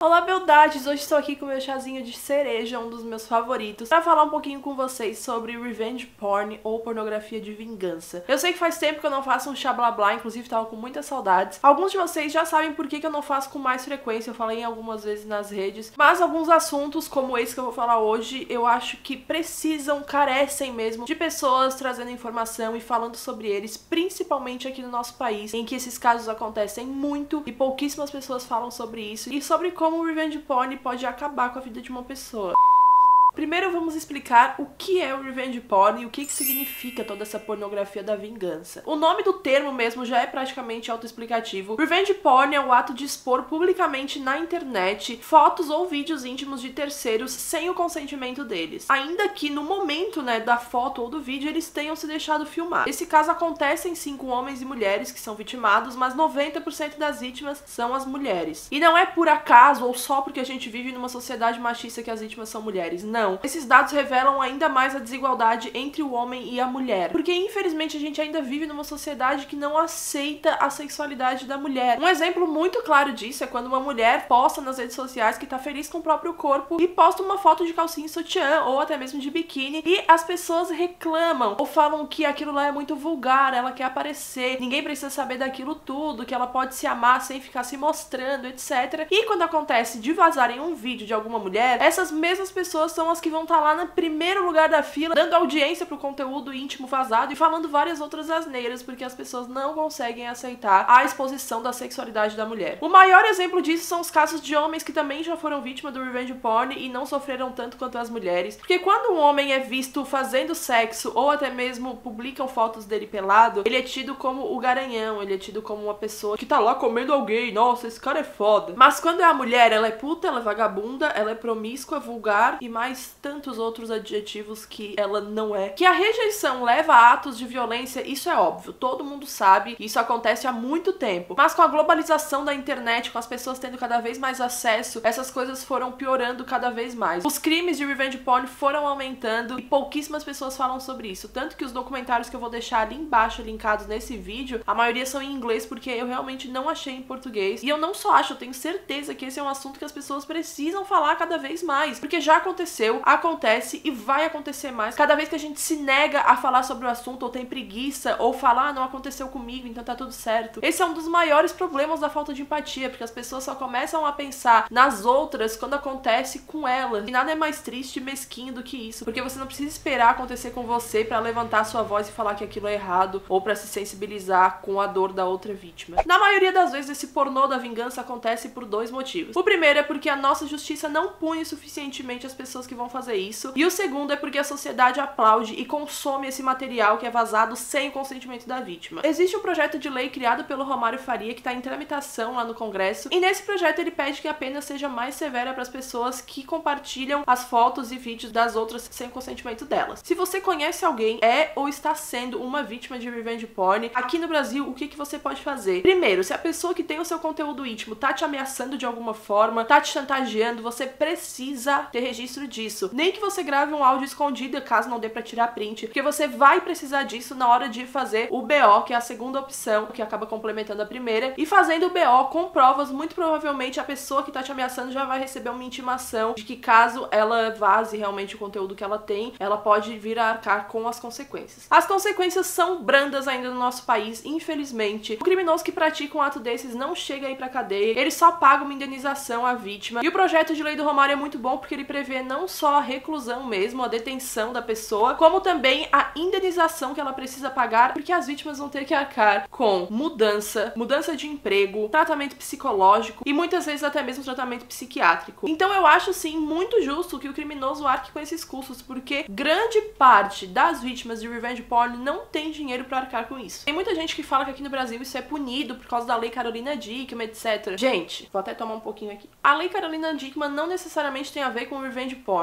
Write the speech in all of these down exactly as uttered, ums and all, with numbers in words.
Olá, beldades! Hoje estou aqui com o meu chazinho de cereja, um dos meus favoritos, pra falar um pouquinho com vocês sobre revenge porn ou pornografia de vingança. Eu sei que faz tempo que eu não faço um chá blá blá, inclusive tava com muitas saudades. Alguns de vocês já sabem por que que eu não faço com mais frequência, eu falei algumas vezes nas redes, mas alguns assuntos, como esse que eu vou falar hoje, eu acho que precisam, carecem mesmo, de pessoas trazendo informação e falando sobre eles, principalmente aqui no nosso país, em que esses casos acontecem muito e pouquíssimas pessoas falam sobre isso, e sobre como o revenge porn pode acabar com a vida de uma pessoa. Primeiro vamos explicar o que é o revenge porn e o que que significa toda essa pornografia da vingança. O nome do termo mesmo já é praticamente autoexplicativo. Revenge porn é o ato de expor publicamente na internet fotos ou vídeos íntimos de terceiros sem o consentimento deles. Ainda que no momento, né, da foto ou do vídeo eles tenham se deixado filmar. Esse caso acontece sim com homens e mulheres que são vitimados, mas noventa por cento das vítimas são as mulheres. E não é por acaso ou só porque a gente vive numa sociedade machista que as vítimas são mulheres, não. Não. Esses dados revelam ainda mais a desigualdade entre o homem e a mulher. Porque, infelizmente, a gente ainda vive numa sociedade que não aceita a sexualidade da mulher. Um exemplo muito claro disso é quando uma mulher posta nas redes sociais que tá feliz com o próprio corpo e posta uma foto de calcinha e sutiã ou até mesmo de biquíni e as pessoas reclamam ou falam que aquilo lá é muito vulgar, ela quer aparecer, ninguém precisa saber daquilo tudo, que ela pode se amar sem ficar se mostrando, etcétera. E quando acontece de vazarem um vídeo de alguma mulher, essas mesmas pessoas são as que vão estar lá no primeiro lugar da fila, dando audiência pro conteúdo íntimo vazado e falando várias outras asneiras, porque as pessoas não conseguem aceitar a exposição da sexualidade da mulher. O maior exemplo disso são os casos de homens que também já foram vítima do revenge porn e não sofreram tanto quanto as mulheres, porque quando um homem é visto fazendo sexo ou até mesmo publicam fotos dele pelado, ele é tido como o garanhão, ele é tido como uma pessoa que tá lá comendo alguém, nossa, esse cara é foda. Mas quando é a mulher, ela é puta, ela é vagabunda, ela é promíscua, vulgar e mais tantos outros adjetivos que ela não é. Que a rejeição leva a atos de violência, isso é óbvio, todo mundo sabe, isso acontece há muito tempo. Mas com a globalização da internet, com as pessoas tendo cada vez mais acesso, essas coisas foram piorando cada vez mais. Os crimes de revenge porn foram aumentando e pouquíssimas pessoas falam sobre isso. Tanto que os documentários que eu vou deixar ali embaixo linkados nesse vídeo, a maioria são em inglês porque eu realmente não achei em português. E eu não só acho, eu tenho certeza que esse é um assunto que as pessoas precisam falar cada vez mais, porque já aconteceu, acontece e vai acontecer mais. Cada vez que a gente se nega a falar sobre o assunto ou tem preguiça ou falar, ah, não aconteceu comigo, então tá tudo certo. Esse é um dos maiores problemas da falta de empatia, porque as pessoas só começam a pensar nas outras quando acontece com elas. E nada é mais triste e mesquinho do que isso, porque você não precisa esperar acontecer com você pra levantar sua voz e falar que aquilo é errado ou pra se sensibilizar com a dor da outra vítima. Na maioria das vezes esse pornô da vingança acontece por dois motivos. O primeiro é porque a nossa justiça não pune suficientemente as pessoas que vão fazer isso, e o segundo é porque a sociedade aplaude e consome esse material que é vazado sem o consentimento da vítima. Existe um projeto de lei criado pelo Romário Faria que está em tramitação lá no Congresso, e nesse projeto ele pede que a pena seja mais severa para as pessoas que compartilham as fotos e vídeos das outras sem o consentimento delas. Se você conhece alguém, é ou está sendo uma vítima de revenge porn, aqui no Brasil, o que que você pode fazer? Primeiro, se a pessoa que tem o seu conteúdo íntimo tá te ameaçando de alguma forma, tá te chantageando, você precisa ter registro disso. Nem que você grave um áudio escondido, caso não dê pra tirar print, porque você vai precisar disso na hora de fazer o B O, que é a segunda opção, que acaba complementando a primeira, e fazendo o B O com provas, muito provavelmente a pessoa que tá te ameaçando já vai receber uma intimação de que caso ela vaze realmente o conteúdo que ela tem, ela pode vir a arcar com as consequências. As consequências são brandas ainda no nosso país, infelizmente. O criminoso que pratica um ato desses não chega aí pra cadeia, ele só paga uma indenização à vítima. E o projeto de lei do Romário é muito bom porque ele prevê não só a reclusão mesmo, a detenção da pessoa, como também a indenização que ela precisa pagar, porque as vítimas vão ter que arcar com mudança, mudança de emprego, tratamento psicológico e muitas vezes até mesmo tratamento psiquiátrico. Então eu acho sim muito justo que o criminoso arque com esses custos, porque grande parte das vítimas de revenge porn não tem dinheiro pra arcar com isso. Tem muita gente que fala que aqui no Brasil isso é punido por causa da lei Carolina Dickmann, etcétera. Gente, vou até tomar um pouquinho aqui. A lei Carolina Dickmann não necessariamente tem a ver com revenge porn.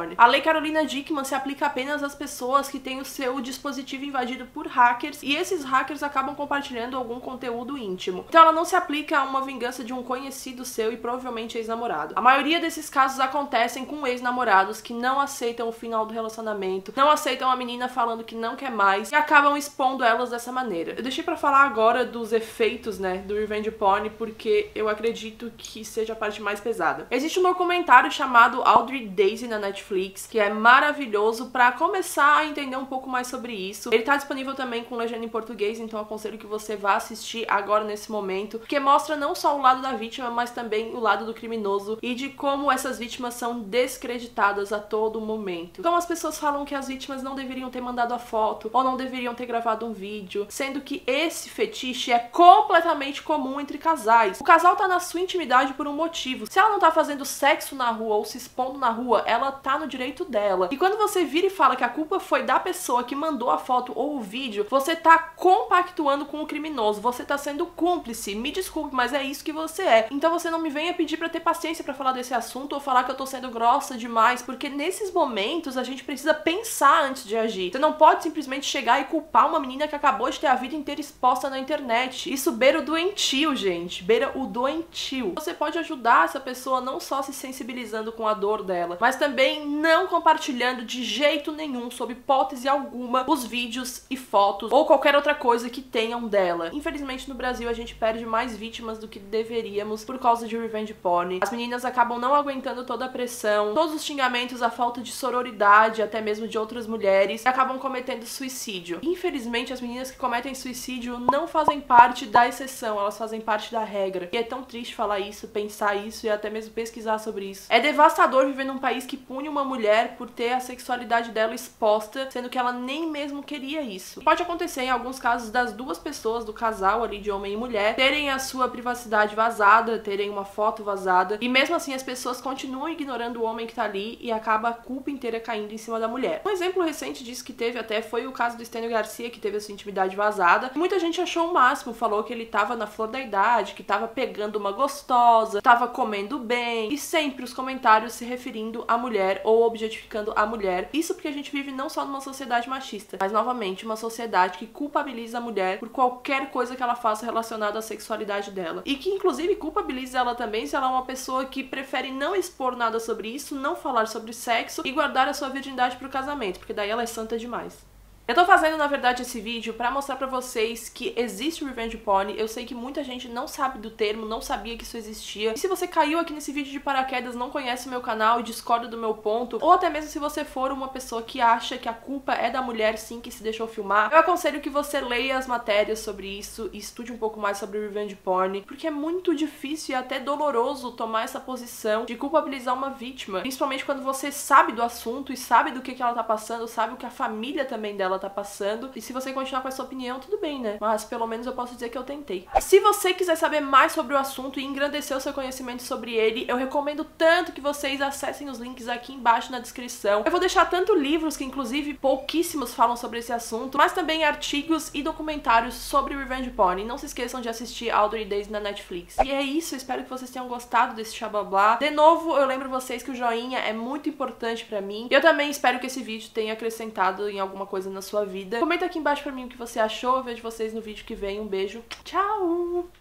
porn. A Lei Carolina Dickman se aplica apenas às pessoas que têm o seu dispositivo invadido por hackers e esses hackers acabam compartilhando algum conteúdo íntimo. Então ela não se aplica a uma vingança de um conhecido seu e provavelmente ex-namorado. A maioria desses casos acontecem com ex-namorados que não aceitam o final do relacionamento, não aceitam a menina falando que não quer mais e acabam expondo elas dessa maneira. Eu deixei pra falar agora dos efeitos, né, do revenge porn porque eu acredito que seja a parte mais pesada. Existe um documentário chamado Audrey Daisy na Netflix, que é maravilhoso pra começar a entender um pouco mais sobre isso. Ele tá disponível também com legenda em português, então eu aconselho que você vá assistir agora nesse momento, porque mostra não só o lado da vítima, mas também o lado do criminoso e de como essas vítimas são descreditadas a todo momento. Como as pessoas falam que as vítimas não deveriam ter mandado a foto ou não deveriam ter gravado um vídeo, sendo que esse fetiche é completamente comum entre casais. O casal tá na sua intimidade por um motivo. Se ela não tá fazendo sexo na rua ou se expondo na rua, ela tá no direito dela. E quando você vira e fala que a culpa foi da pessoa que mandou a foto ou o vídeo, você tá compactuando com o criminoso, você tá sendo cúmplice. Me desculpe, mas é isso que você é. Então você não me venha pedir pra ter paciência pra falar desse assunto ou falar que eu tô sendo grossa demais, porque nesses momentos a gente precisa pensar antes de agir. Você não pode simplesmente chegar e culpar uma menina que acabou de ter a vida inteira exposta na internet. Isso beira o doentio, gente. Beira o doentio. Você pode ajudar essa pessoa não só se sensibilizando com a dor dela, mas também não compartilhando de jeito nenhum, sob hipótese alguma, os vídeos e fotos ou qualquer outra coisa que tenham dela. Infelizmente no Brasil a gente perde mais vítimas do que deveríamos por causa de revenge porn. As meninas acabam não aguentando toda a pressão, todos os xingamentos, a falta de sororidade, até mesmo de outras mulheres, e acabam cometendo suicídio. Infelizmente as meninas que cometem suicídio não fazem parte da exceção, elas fazem parte da regra. E é tão triste falar isso, pensar isso e até mesmo pesquisar sobre isso. É devastador viver num país que pune uma mulher por ter a sexualidade dela exposta, sendo que ela nem mesmo queria isso. Pode acontecer em alguns casos das duas pessoas, do casal ali de homem e mulher, terem a sua privacidade vazada, terem uma foto vazada, e mesmo assim as pessoas continuam ignorando o homem que tá ali e acaba a culpa inteira caindo em cima da mulher. Um exemplo recente disso que teve até foi o caso do Stênio Garcia, que teve a sua intimidade vazada. Muita gente achou o máximo, falou que ele tava na flor da idade, que tava pegando uma gostosa, tava comendo bem, e sempre os comentários se referindo à mulher ou objetificando a mulher. Isso porque a gente vive não só numa sociedade machista, mas novamente uma sociedade que culpabiliza a mulher por qualquer coisa que ela faça relacionada à sexualidade dela. E que inclusive culpabiliza ela também se ela é uma pessoa que prefere não expor nada sobre isso, não falar sobre sexo e guardar a sua virgindade pro casamento, porque daí ela é santa demais. Eu tô fazendo, na verdade, esse vídeo pra mostrar pra vocês que existe revenge porn. Eu sei que muita gente não sabe do termo, não sabia que isso existia. E se você caiu aqui nesse vídeo de paraquedas, não conhece o meu canal e discorda do meu ponto, ou até mesmo se você for uma pessoa que acha que a culpa é da mulher, sim, que se deixou filmar, eu aconselho que você leia as matérias sobre isso e estude um pouco mais sobre revenge porn, porque é muito difícil e até doloroso tomar essa posição de culpabilizar uma vítima, principalmente quando você sabe do assunto e sabe do que, que ela tá passando, sabe o que a família também dela tá passando, e se você continuar com essa opinião, tudo bem, né? Mas pelo menos eu posso dizer que eu tentei. Se você quiser saber mais sobre o assunto e engrandecer o seu conhecimento sobre ele, eu recomendo tanto que vocês acessem os links aqui embaixo na descrição. Eu vou deixar tanto livros, que inclusive pouquíssimos falam sobre esse assunto, mas também artigos e documentários sobre revenge porn. E não se esqueçam de assistir Audrey Daisy na Netflix. E é isso, eu espero que vocês tenham gostado desse xabablá. De novo, eu lembro vocês que o joinha é muito importante pra mim. Eu também espero que esse vídeo tenha acrescentado em alguma coisa na sua vida. Comenta aqui embaixo pra mim o que você achou. Eu vejo vocês no vídeo que vem. Um beijo. Tchau!